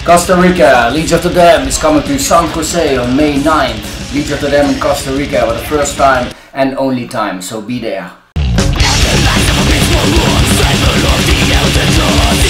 Costa Rica, Legion of the Dam is coming to San Jose on May 9th. Legion of the Dam in Costa Rica for the first time and only time, so be there.